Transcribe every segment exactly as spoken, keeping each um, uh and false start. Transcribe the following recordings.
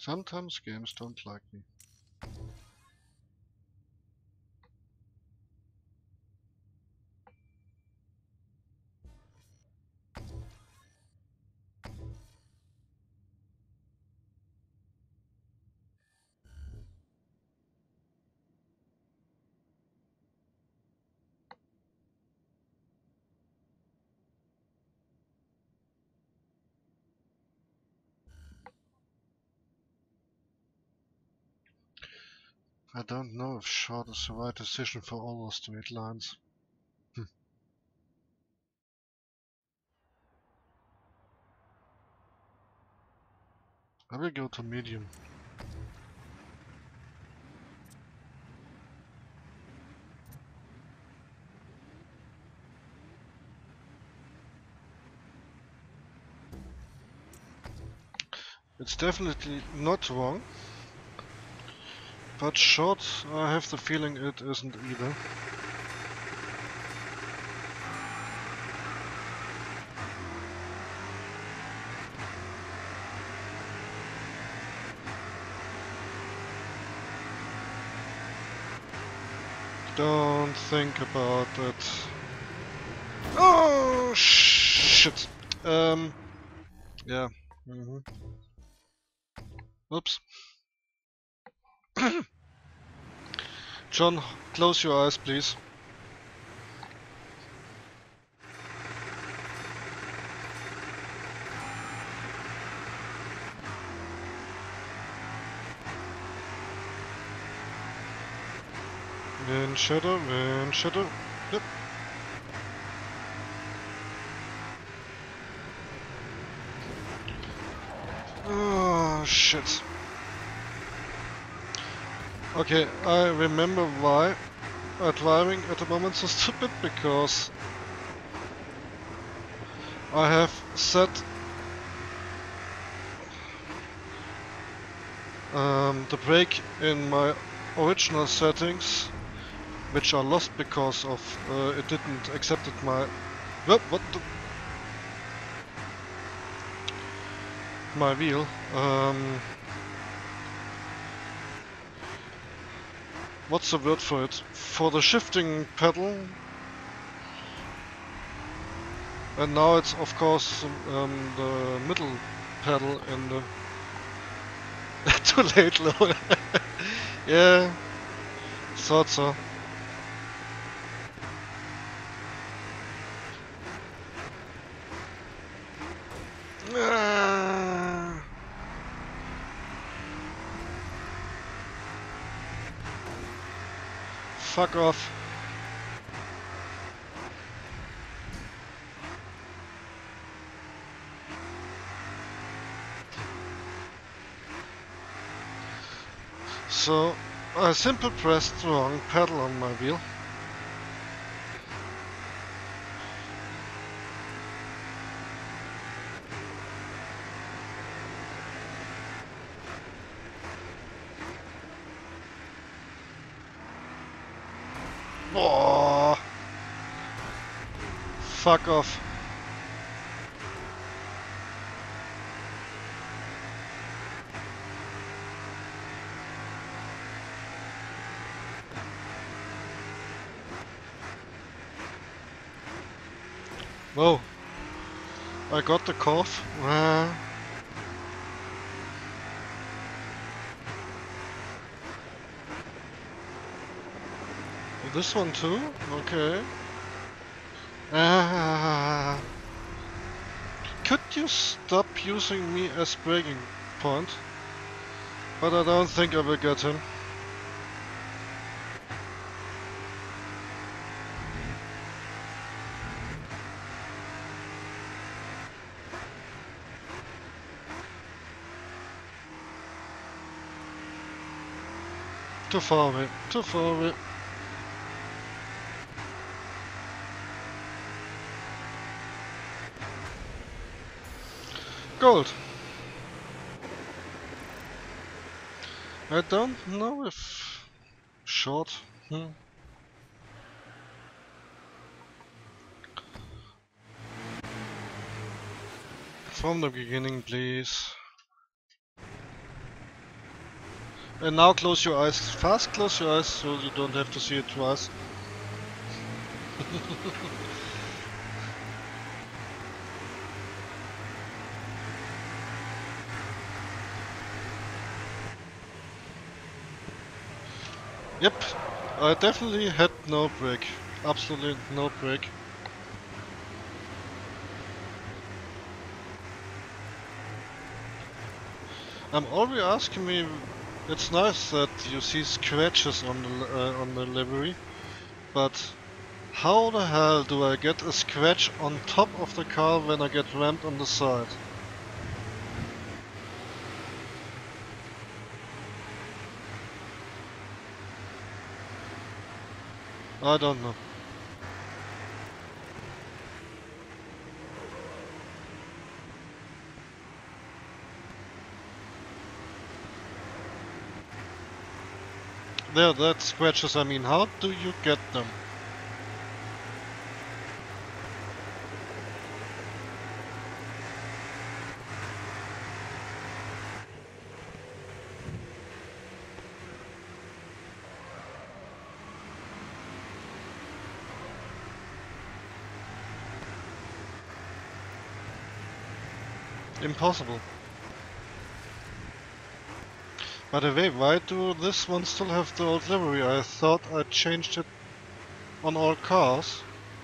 Sometimes games don't like me. I don't know if short is the right decision for all those straight lines. Hm. I will go to medium. It's definitely not wrong, but short, I have the feeling it isn't either. Don't think about it. Oh shit. Um. Yeah. Mm-hmm. Oops. John, close your eyes, please. Wind shadow, wind shadow. Yep. Oh shit. Okay, I remember why uh, driving at the moment so stupid, because I have set um, the brake in my original settings, which are lost because of uh, it didn't accepted my what, what the, my wheel. Um, what's the word for it? For the shifting pedal. And now it's of course um, the middle pedal in the too late, low. Yeah, thought so. Ah. Fuck off. So I simply pressed the wrong pedal on my wheel. Oh, fuck off. Whoa. I got the cough. Uh, this one too? Okay. Uh, could you stop using me as braking point? But I don't think I will get him. Too far away. Too far away. Gold. I don't know if short. Hmm. From the beginning, please. And now close your eyes fast, close your eyes so you don't have to see it twice. Yep, I definitely had no brake. Absolutely no brake. I'm already asking me. It's nice that you see scratches on the uh, on the livery, but how the hell do I get a scratch on top of the car when I get rammed on the side? I don't know. There, that scratches. I mean, how do you get them? Impossible. By the way, why do this one still have the old livery? I thought I changed it on all cars.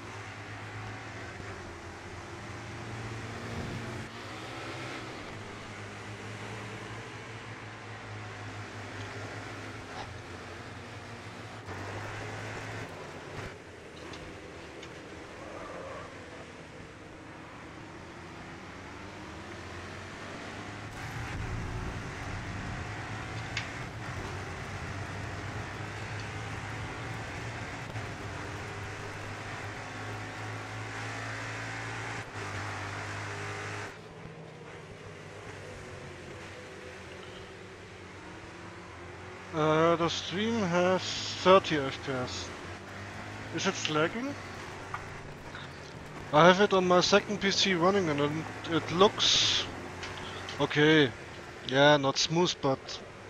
Uh, the stream has thirty F P S. Is it lagging? I have it on my second P C running and it, it looks okay. Yeah, not smooth, but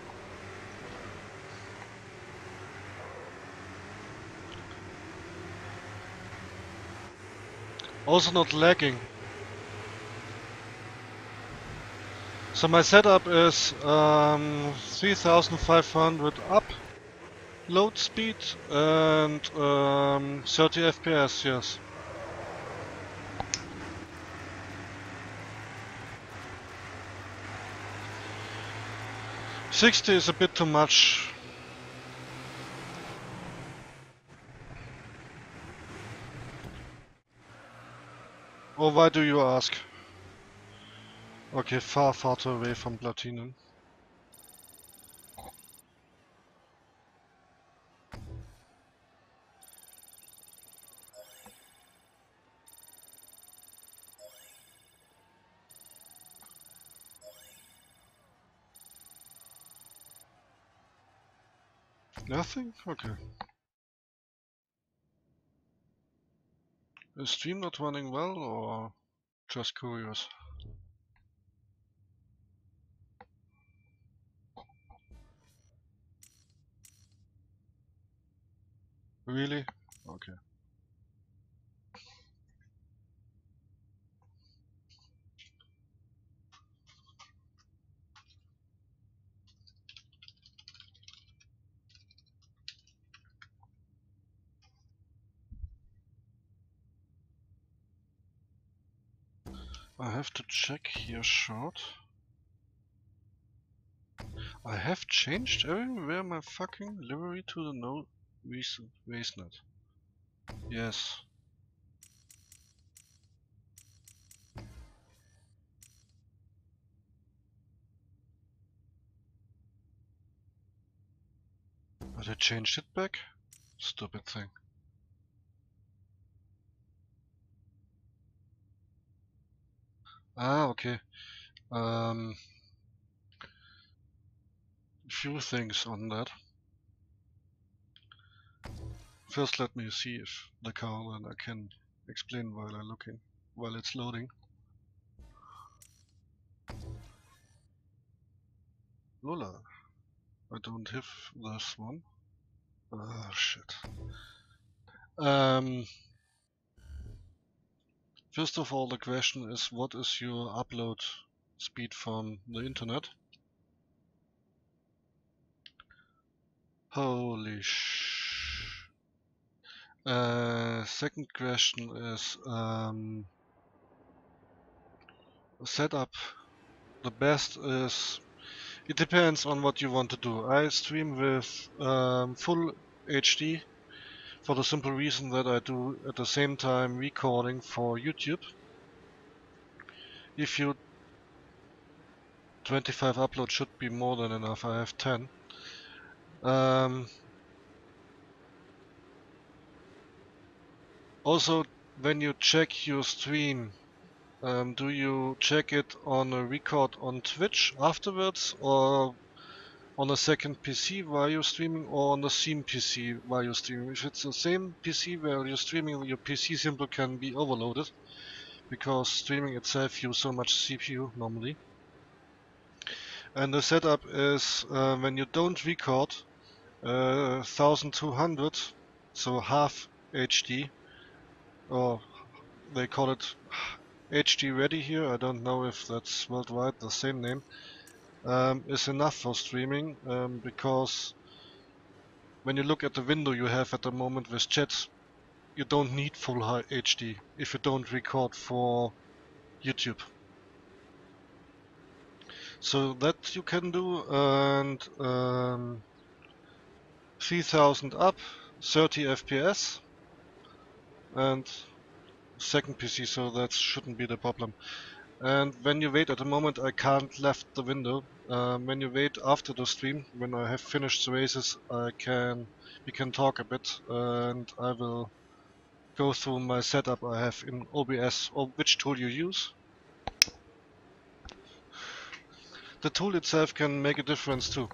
also not lagging. So my setup is um, three thousand five hundred up load speed and um, thirty F P S, yes. sixty is a bit too much. Or why do you ask? Okay, far, far too away from Platinum. Nothing? Okay. Is stream not running well or just curious? Really? Okay. I have to check here short. I have changed everywhere my fucking livery to the no recent wastenet. Yes. But I changed it back? Stupid thing. Ah, okay. Um, few things on that. First, let me see if the car, and I can explain while I'm looking, while it's loading. Lola. I don't have this one. Ah, shit. Um, first of all, the question is, what is your upload speed from the internet? Holy sh... Uh, second question is, um, setup. The best is, it depends on what you want to do. I stream with um, full H D for the simple reason that I do at the same time recording for YouTube. If you twenty-five uploads should be more than enough. I have ten. Um, also, when you check your stream, um, do you check it on a record on Twitch afterwards, or on a second P C while you're streaming, or on the same P C while you're streaming? If it's the same P C while you're streaming, your P C simply can be overloaded, because streaming itself uses so much C P U normally. And the setup is, uh, when you don't record, uh, twelve hundred, so half H D, or they call it H D ready here, I don't know if that's worldwide the same name, um, is enough for streaming, um, because when you look at the window you have at the moment with chat, you don't need full high H D if you don't record for YouTube. So that you can do, and um, three thousand up, thirty F P S, and second P C, so that shouldn't be the problem. And when you wait, at the moment I can't left the window. Um, when you wait after the stream, when I have finished the races, I can we can talk a bit, and I will go through my setup I have in O B S, or which tool you use. The tool itself can make a difference too.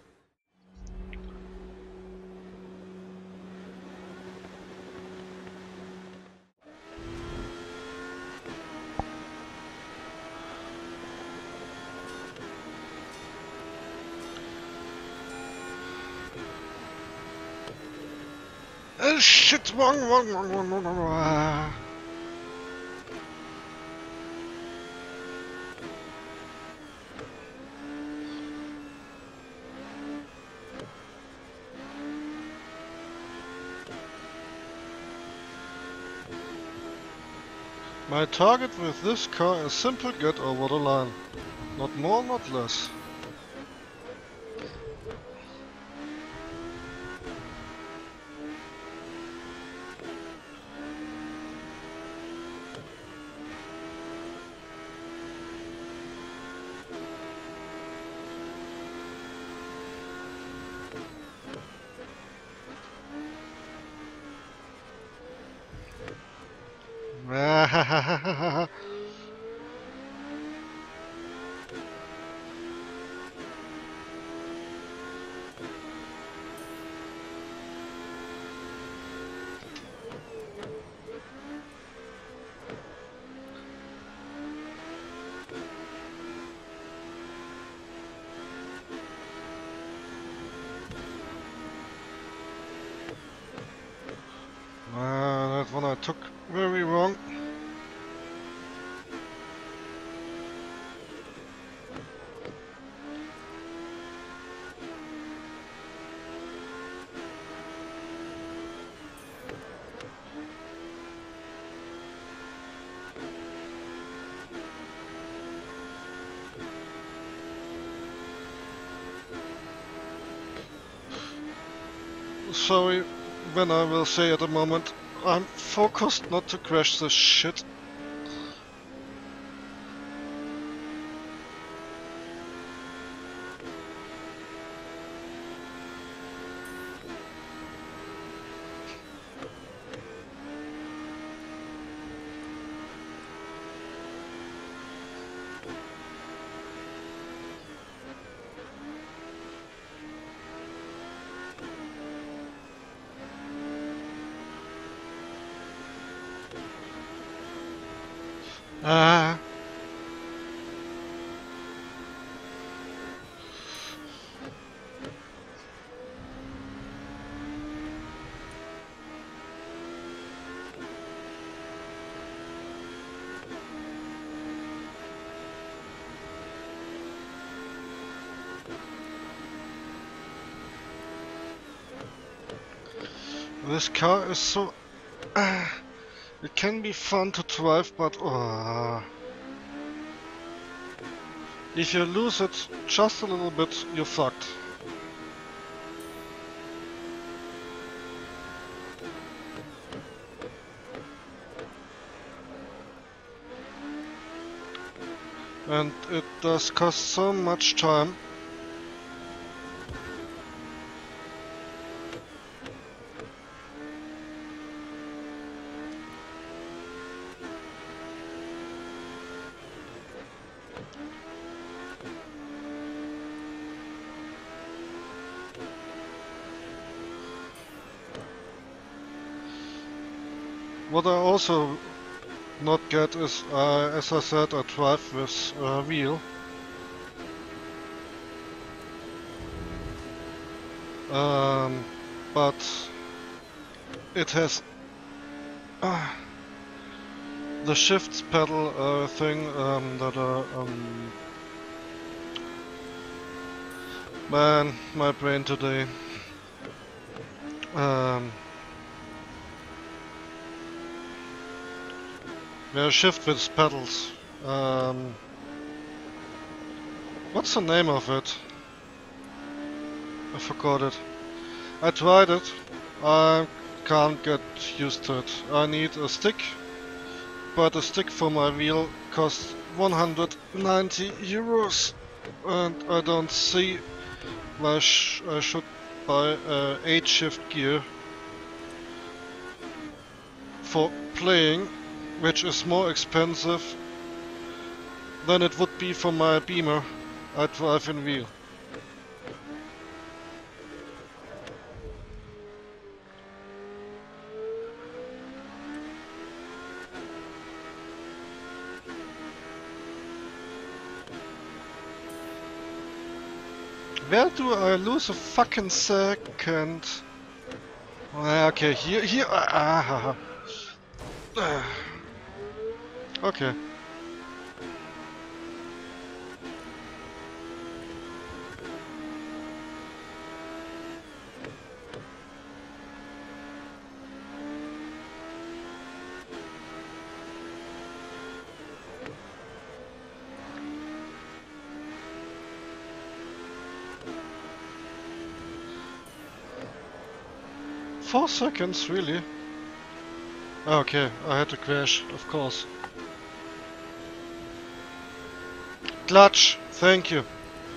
Oh shit! Wrong, wrong, wrong, wrong, wrong, wrong, wrong. My target with this car is simply get over the line. Not more, not less. Uh, that one I took very wrong. Sorry, when I will say at the moment, I'm focused not to crash this shit. Ah. This car is so... Uh, it can be fun to drive, but... Uh, if you lose it just a little bit, you're fucked. And it does cost so much time. What I also not get is, uh, as I said, I drive with uh, wheel. Um, but it has uh, the shifts pedal uh, thing um, that uh, um, man, my brain today. Um, yeah, shift with pedals. Um, what's the name of it? I forgot it. I tried it. I can't get used to it. I need a stick, but a stick for my wheel costs one hundred ninety euros, and I don't see why sh I should buy a eight shift gear for playing, which is more expensive than it would be for my Beamer I drive in wheel. Where do I lose a fucking second? Ah, okay, here, here, ah, ah, ah. Okay. Four seconds, really? Okay, I had to crash, of course. Clutch, thank you.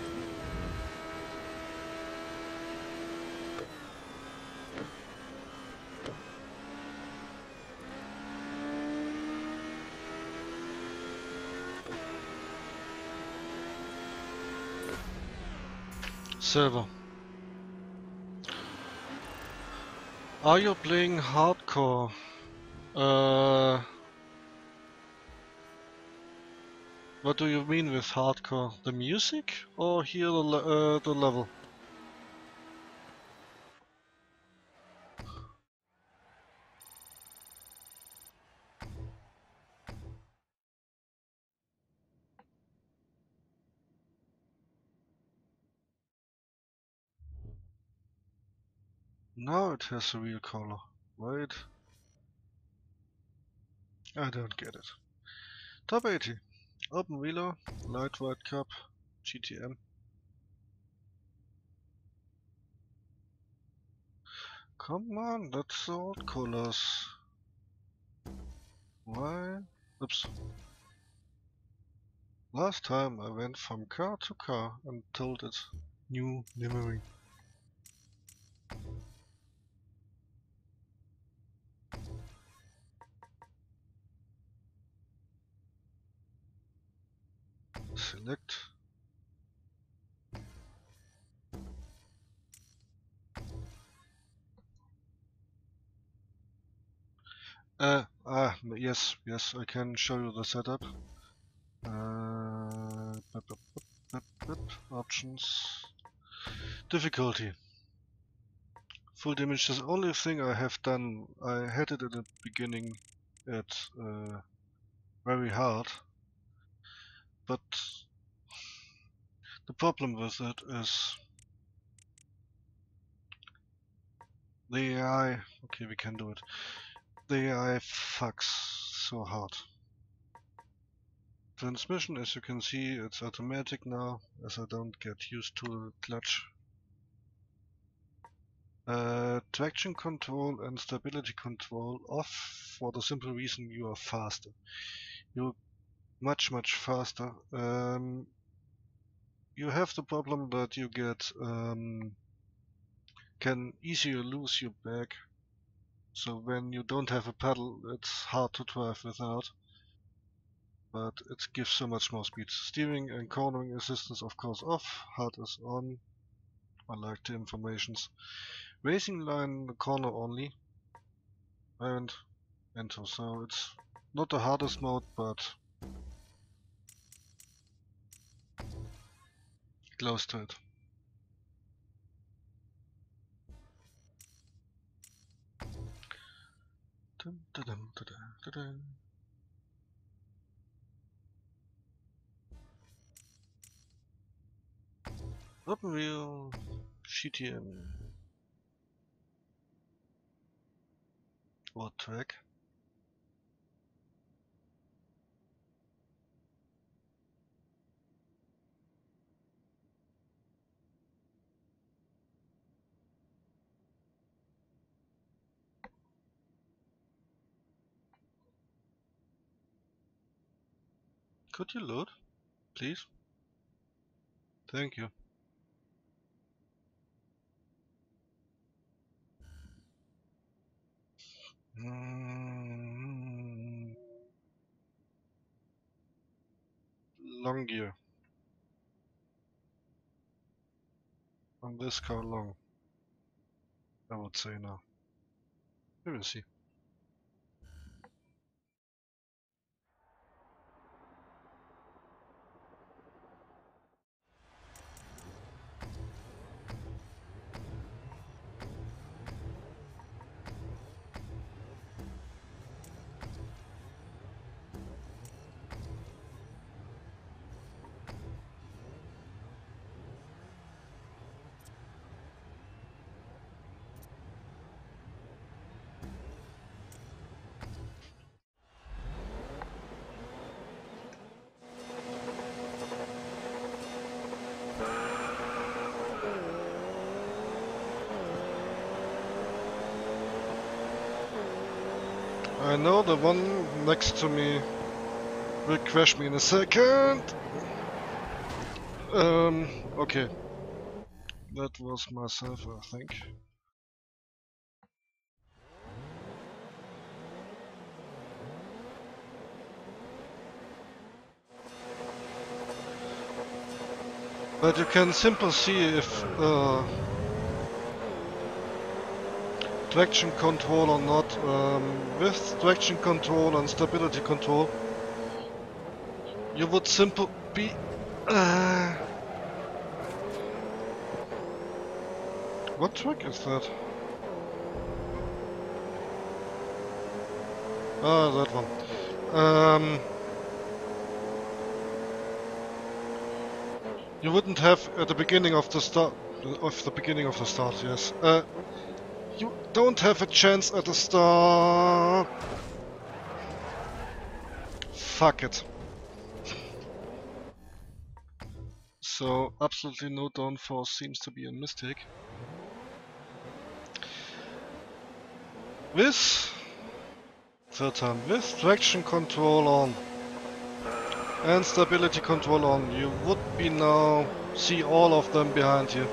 Silver. Are you playing hardcore? Uh, what do you mean with hardcore? The music or here the, le uh, the level? Now it has a real color. Wait. I don't get it. Top eighty. Open Wheeler, Light White Cup, G T M. Come on, that's the old colors. Why? Oops. Last time I went from car to car and told it new livery. Select. Uh, ah, yes, yes, I can show you the setup. Uh, bup, bup, bup, bup, bup, options. Difficulty. Full damage is the only thing I have done. I had it in the beginning at uh, very hard. But the problem with it is The A I, okay, we can do it. The A I fucks so hard. Transmission, as you can see, it's automatic now, as I don't get used to the clutch. Uh, traction control and stability control off for the simple reason you are faster. You're much, much faster. Um, you have the problem that you get um, can easier lose your back. So when you don't have a pedal, it's hard to drive without. But it gives so much more speed. Steering and cornering assistance, of course, off. H U D is on. I like the informations. Racing line corner only. And enter. So it's not the hardest mode, but close to it. Dun, dun, dun, dun, dun, dun. Open wheel, G T M, or track. Could you load, please? Thank you. Mm, long gear. On this car long, I would say now. We will see. I know the one next to me will crash me in a second. Um, okay. That was myself, I think. But you can simply see if uh, traction control or not. Um, with traction control and stability control, you would simply be... Uh, what track is that? Ah, that one. Um, you wouldn't have at the beginning of the start... Of the beginning of the start, yes. Uh, you don't have a chance at the start. Fuck it. So absolutely no downforce seems to be a mistake. With third time, with traction control on and stability control on, you would be now see all of them behind you.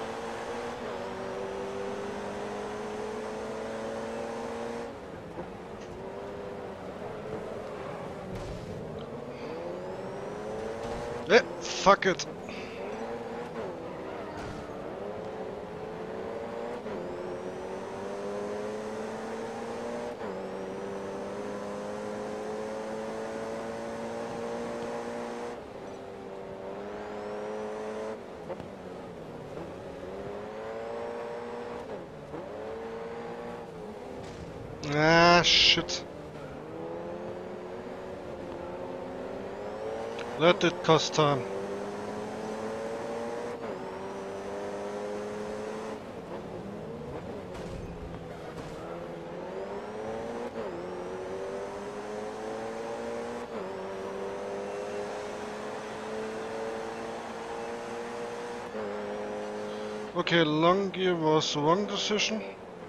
Eh, fuck it. Ah, shit. That did cost time. Okay, long gear was the wrong decision.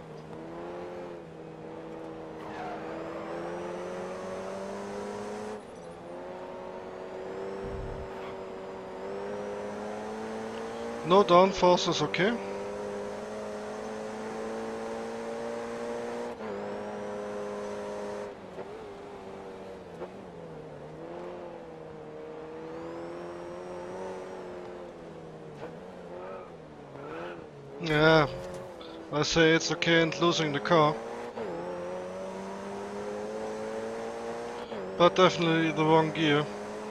No downforce is okay. Yeah, I say it's okay and losing the car. But definitely the wrong gear.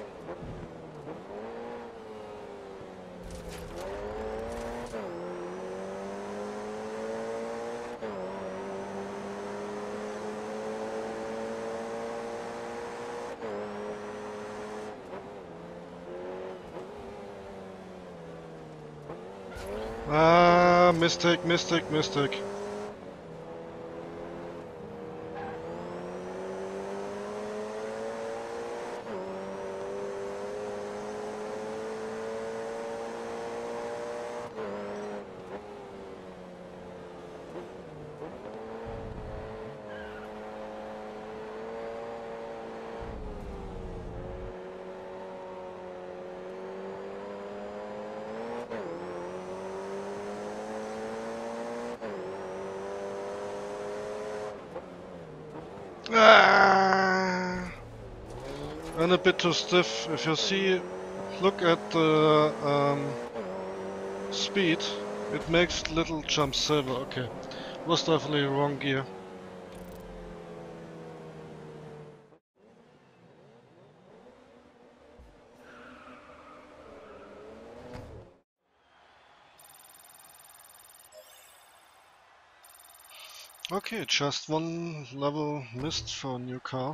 Ah, mistake, mistake, mistake. Ah, and a bit too stiff. If you see, look at the um, speed, it makes little jumps silver. Okay, was definitely wrong gear. Okay, just one level missed for a new car.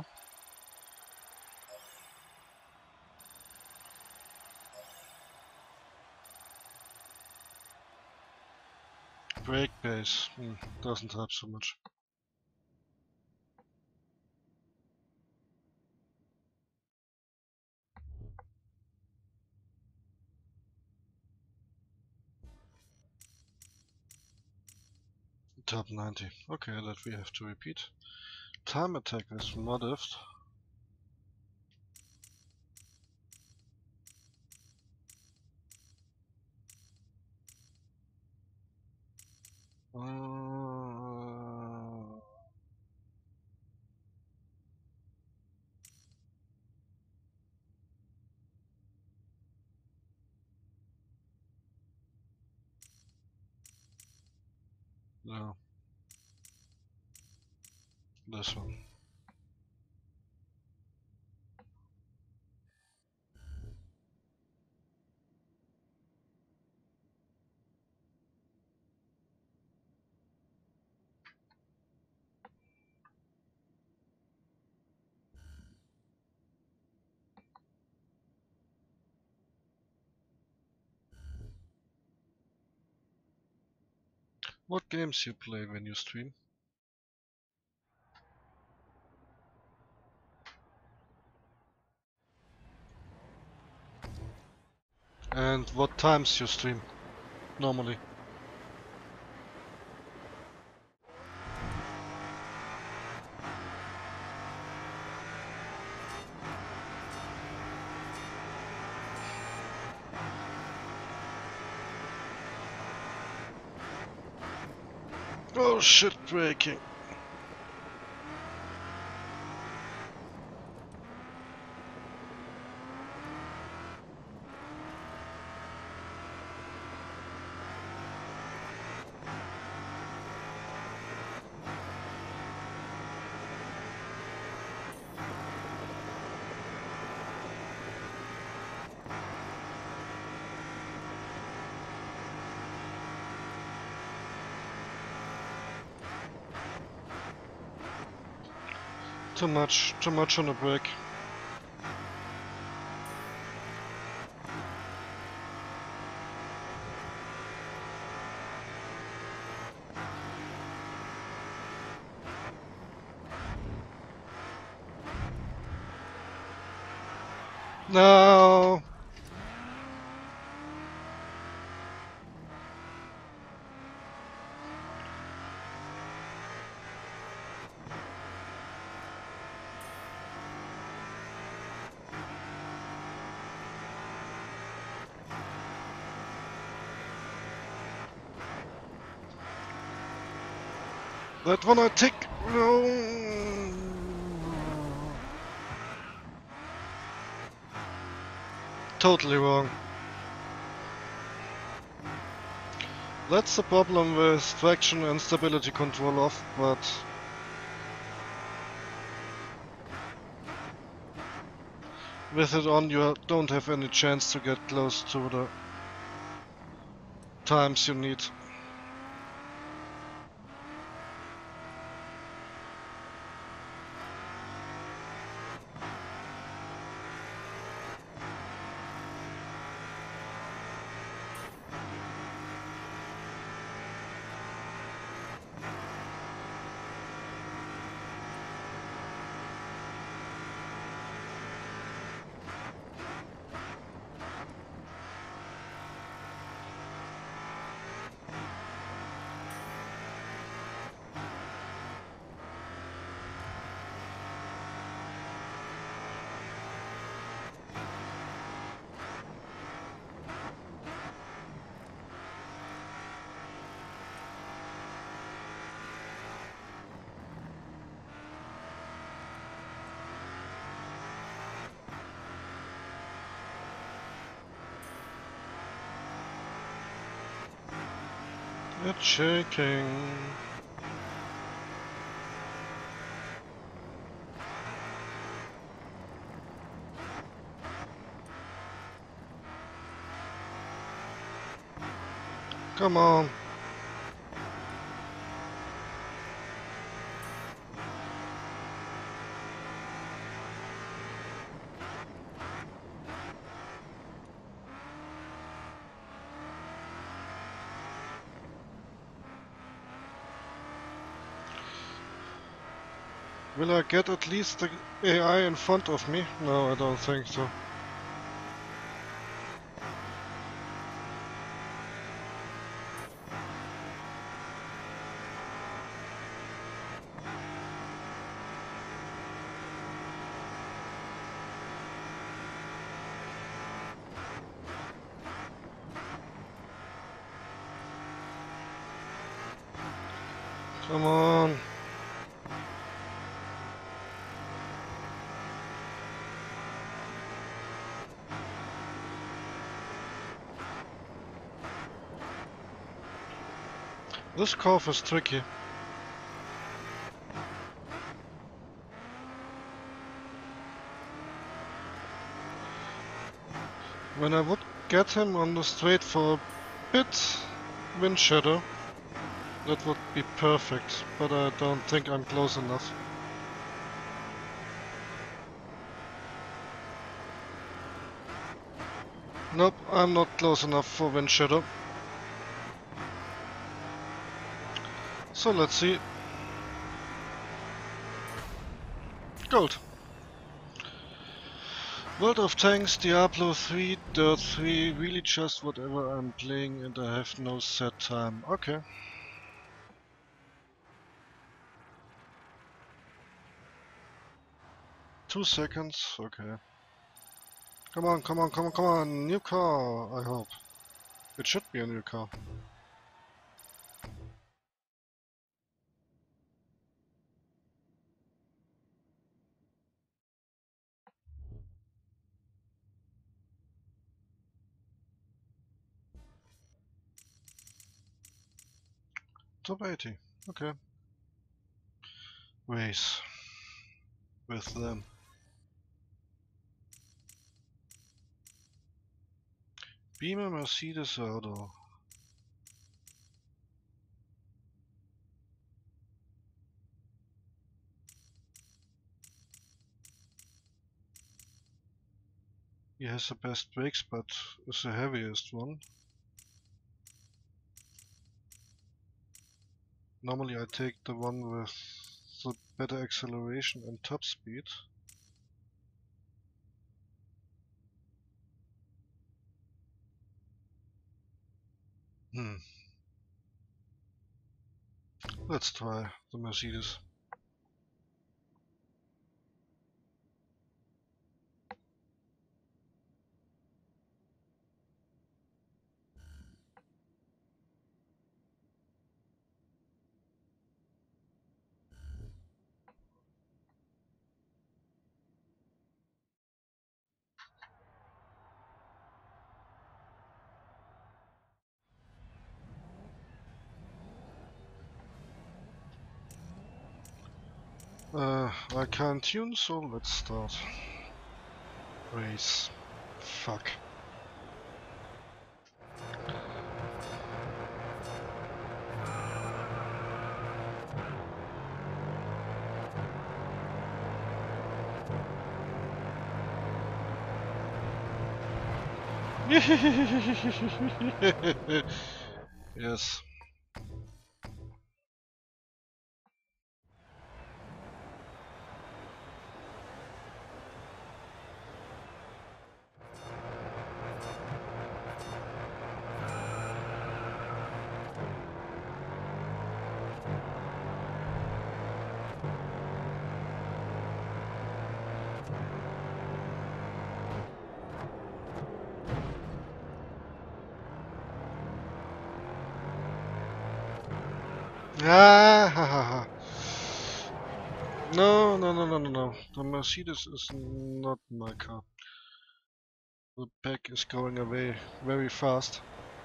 Brake base, hmm, doesn't help so much. Top ninety. Okay, that we have to repeat. Time attack is modified. Uh, no, this one. What games you play when you stream? And what times you stream normally? Oh shit, braking. Too much, too much on the brake. No. That one I take. No. Totally wrong. That's the problem with traction and stability control off, but with it on you don't have any chance to get close to the times you need. It's shaking. Come on. Will I get at least the A I in front of me? No, I don't think so. Come on. This curve is tricky. When I would get him on the straight for a bit wind shadow, that would be perfect, but I don't think I'm close enough. Nope, I'm not close enough for wind shadow. So let's see. Gold. World of Tanks, Diablo three, Dirt three, really just whatever I'm playing and I have no set time. Okay. Two seconds, okay. Come on, come on, come on, come on, new car, I hope. It should be a new car. Top eighty, okay. Race. With them. Beamer Mercedes Auto. He has the best brakes, but is the heaviest one. Normally I take the one with the better acceleration and top speed. Hmm. Let's try the Mercedes. Uh, I can't tune, so let's start. Race. Fuck. Yes. Ah, ha, ha, ha. No, no, no, no, no, no. The Mercedes is not my car. The pack is going away very fast.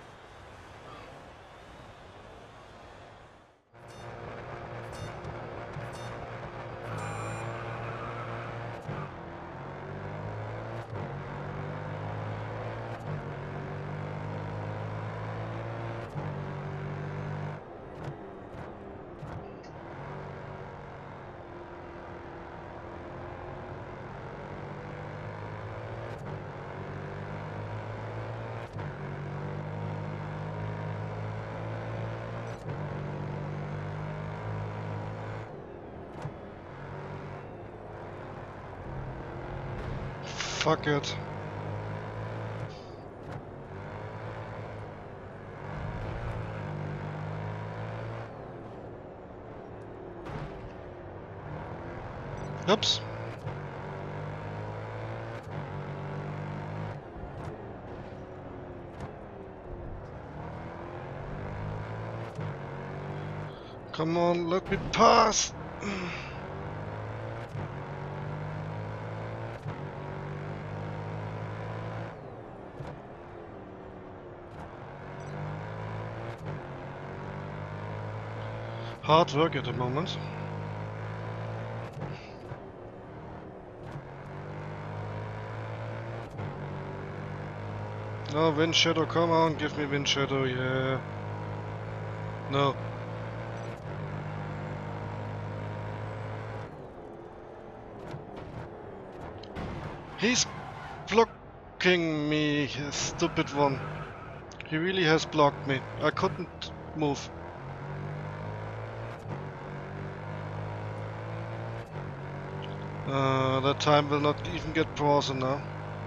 Fuck it. Oops. Come on, let me pass. Hard work at the moment. No, Wind Shadow, come on, give me Wind Shadow, yeah. No. He's blocking me, his stupid one. He really has blocked me. I couldn't move. Uh, that time will not even get frozen now.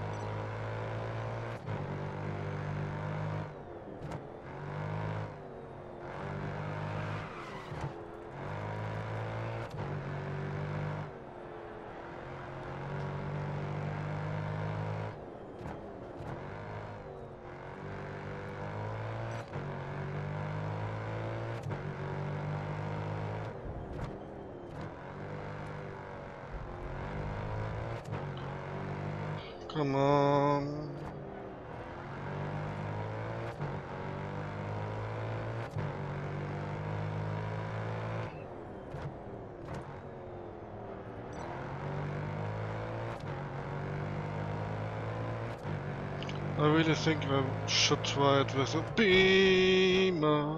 Come on. I really think I should try it with a beamer.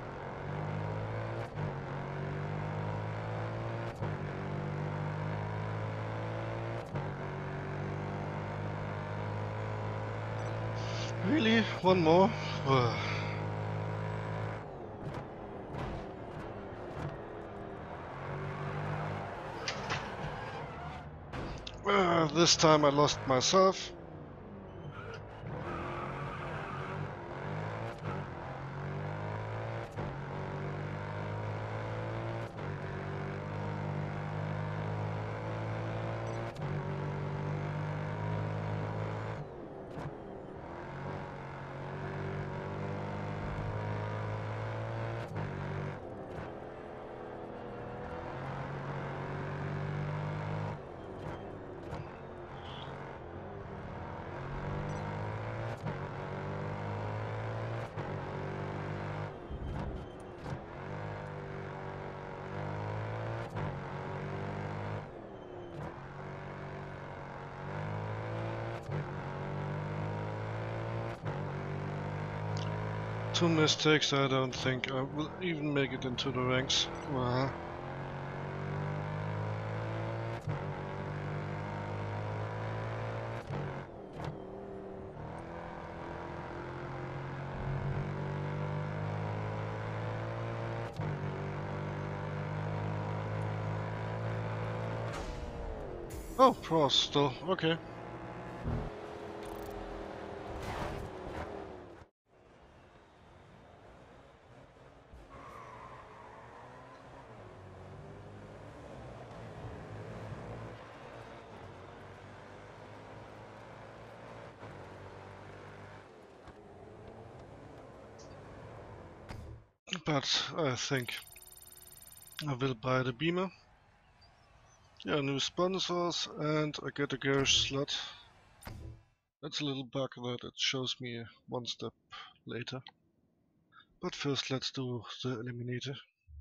Really? One more? Uh, this time I lost myself. Two mistakes, I don't think I will even make it into the ranks. Wow. Oh, pros still, okay. But I think I will buy the Beamer. Yeah, new sponsors, and I get a garage slot. That's a little bug that it shows me one step later. But first let's do the eliminator.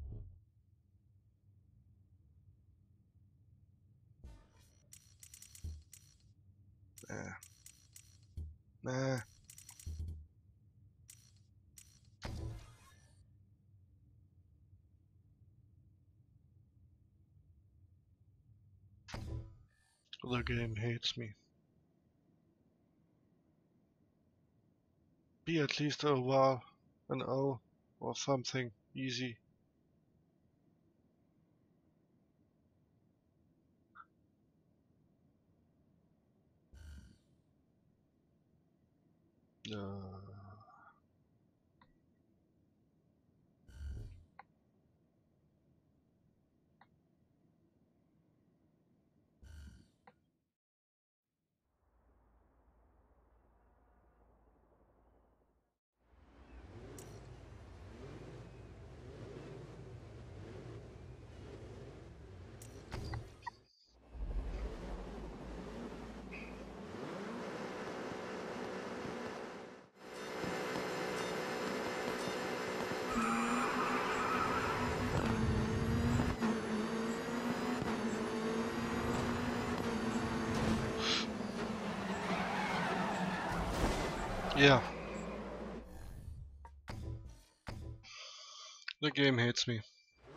Nah. Nah. The game hates me. Be at least a while, an O, or something easy. Uh, yeah. The game hates me.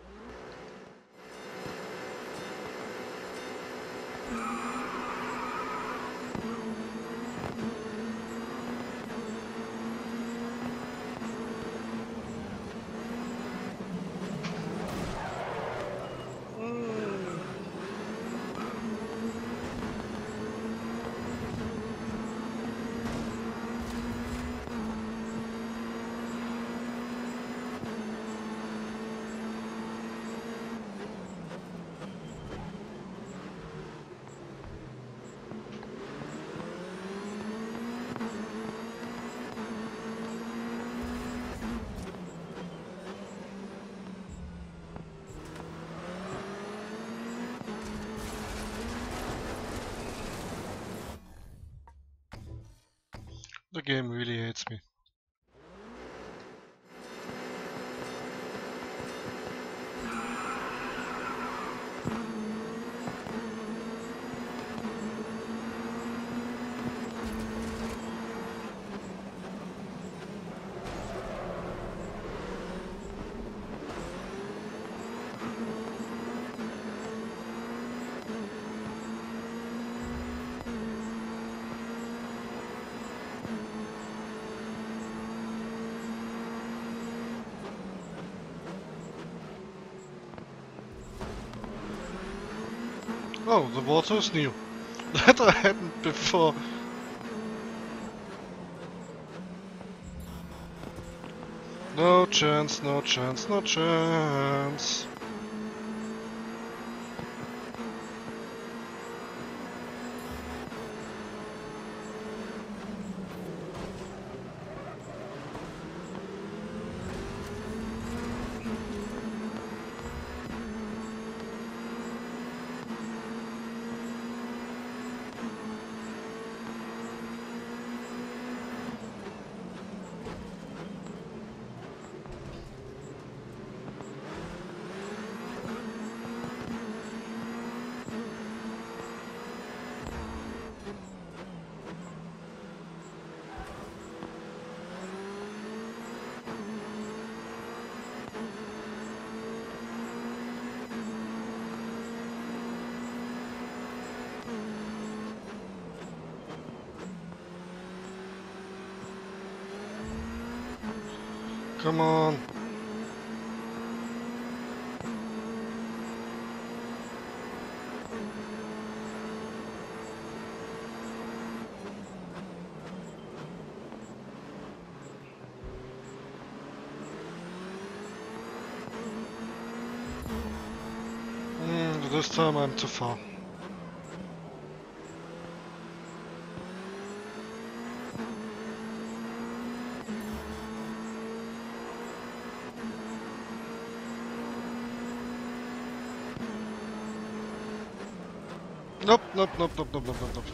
The game really hates me. Oh, the water is new. That I hadn't before. No chance, no chance, no chance. Come on. Mm, this time I'm too far. Nope, nope, nope, nope, nope, nope, nope, nope.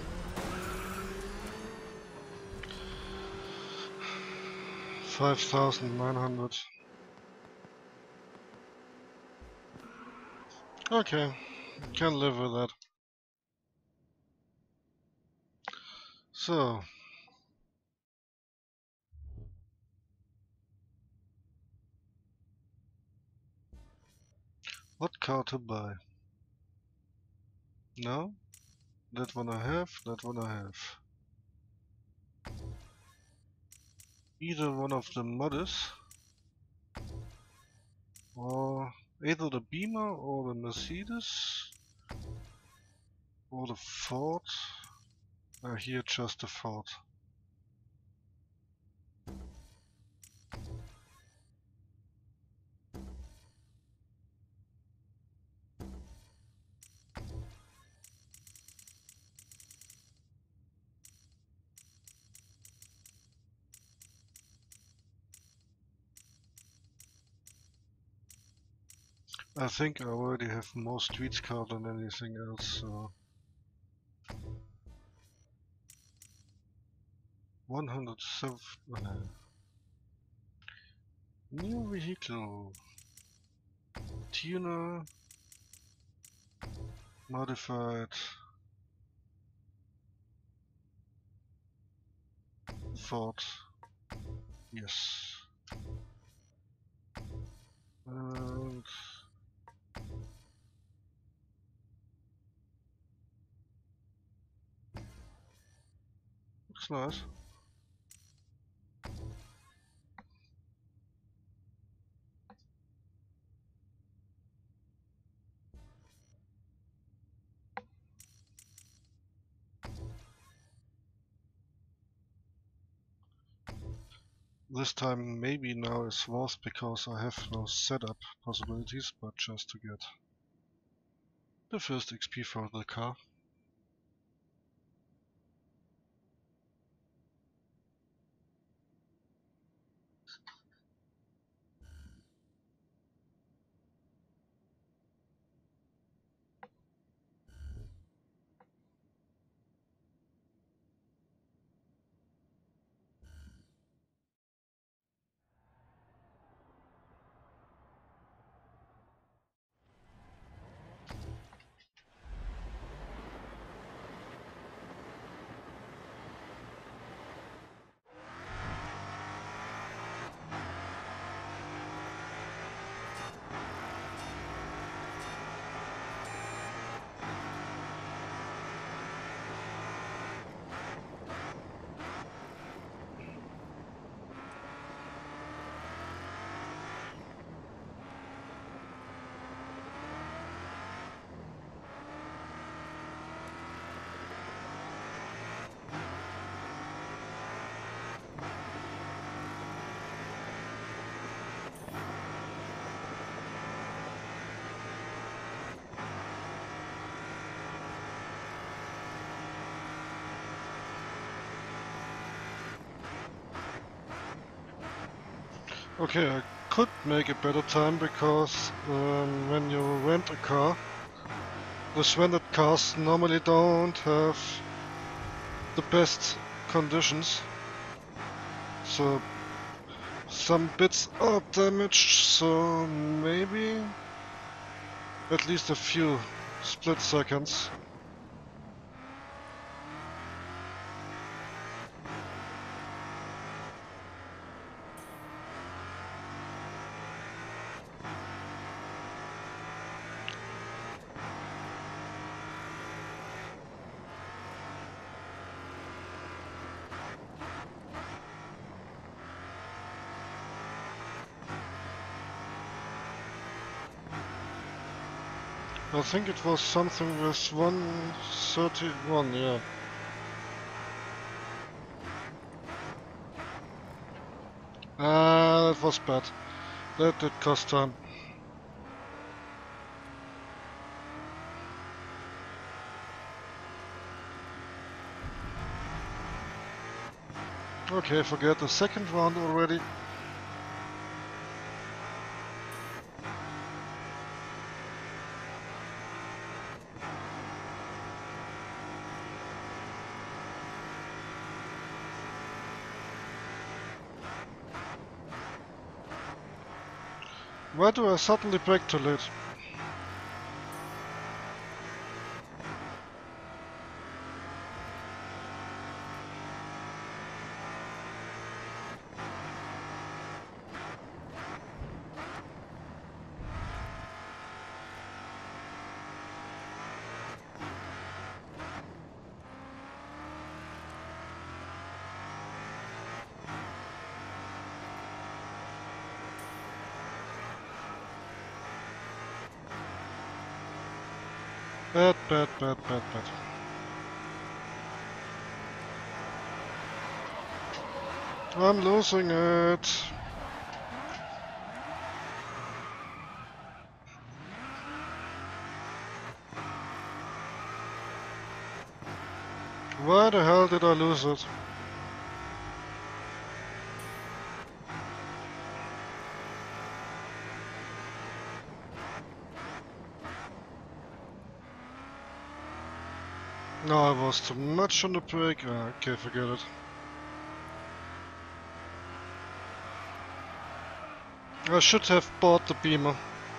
Five thousand nine hundred. Okay, can live with that. So, what car to buy? No? That one I have, that one I have. Either one of the modders, or either the Beamer or the Mercedes, or the Ford. Uh, here just the Ford. I think I already have more street car than anything else, so... one hundred seven... Uh, new vehicle. Tuner. Modified. Ford. Yes. And... looks nice. This time maybe now is worse because I have no setup possibilities, but just to get the first X P for the car. Okay, I could make a better time because um, when you rent a car, the rented cars normally don't have the best conditions. So some bits are damaged, so maybe at least a few split seconds. I think it was something with one thirty-one, yeah. Ah, that was bad. That did cost time. Okay, forget the second round already. Why do I suddenly brake too late? Bad, bad, bad, bad, bad. I'm losing it. Why the hell did I lose it? No, I was too much on the brake. Ah, okay, forget it. I should have bought the Beamer.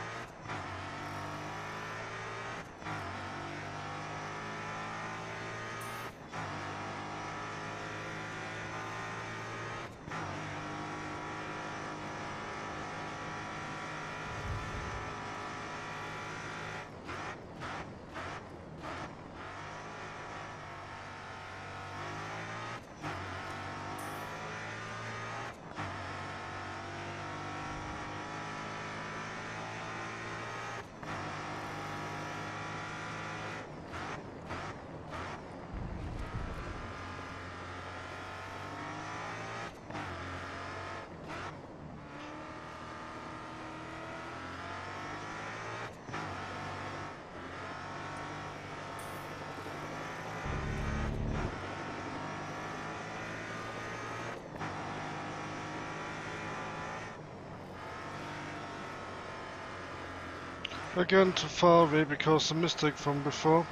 Again, too far away because the mistake from before.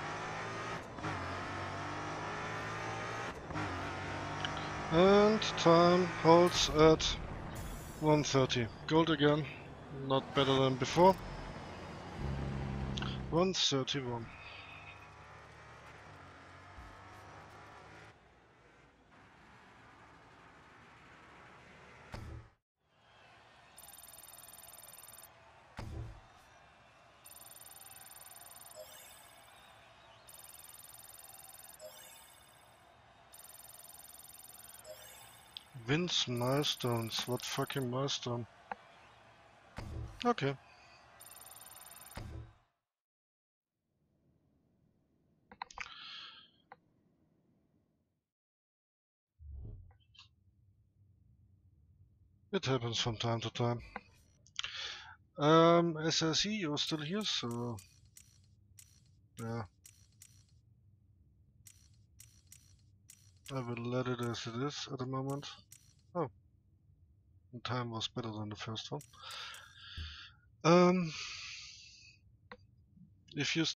And time holds at one thirty. Gold again. Not better than before. one thirty-one. Wins milestones. What fucking milestone? Okay. It happens from time to time. Um, S S E, you're still here, so... Yeah. I will let it as it is at the moment. Oh. The time was better than the first one. Um... If you